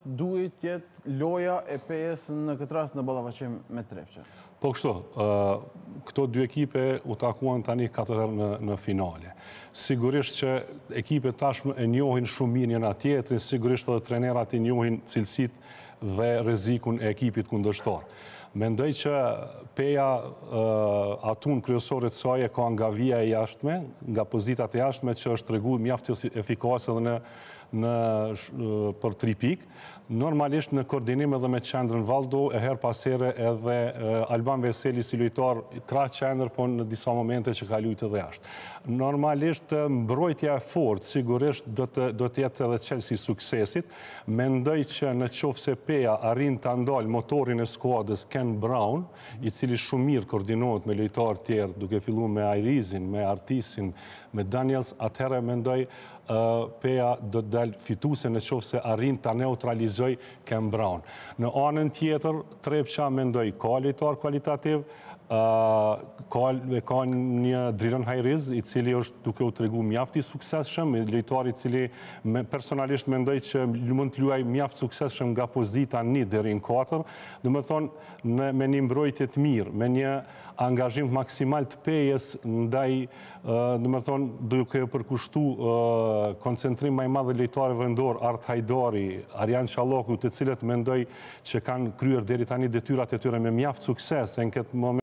duhet jetë loja e PS në këtë rast në ballafaqim me Trepçën? Po kështu, këto dy ekipe u takuan tani 4 herë në finale. Sigurisht që ekipet tashmë e njohin shumë mirë njëna tjetrin, sigurisht edhe trenerat i njohin cilësitë dhe rrezikun e ekipit kundërshtar. Mendoj që Peja atun kryesorit saj e ka nga vija e jashtme, nga pozitat e jashtme që është treguar mjaft efikase edhe për 3 pikë. Normalisht në koordinim edhe me qendrën Valdo, e her pas here edhe Alban Veseli si lojtar krah qendër, po në disa momente që ka luajtur edhe jashtë. Normalisht mbrojtja e fortë sigurisht do të jetë edhe çelësi i suksesit. Mendoj që në qoftë se Peja arrin ta ndal motorin e skuadrës Ken Brown, i cili shumë mirë koordinohet me lojtarë tjerë, duke filluar me Airizin, me Artisin, me Daniels, atëherë mendoj Peja do të dalë fituese në qoftë se arrin ta neutralizoj Ken Brown. Në anën tjetër, Trepça mendoj ka lojtar kvalitativ, ka një Driron Hajriz, i cili është duke u treguar mjaft i suksesshëm, lojtar i cili personalisht mendoj që mund të luajë mjaft suksesshëm nga pozita 1 deri në 4, domethënë me një mbrojtje të mirë, me një angazhim maksimal të Pejës ndaj, domethënë duke u përkushtuar koncentrim më i madh lojtarëve vendor, Art Hajdari, Arjan Çalloku, të cilët mendoj që kanë kryer deri tani detyrat e tyre me mjaft sukses në këtë moment.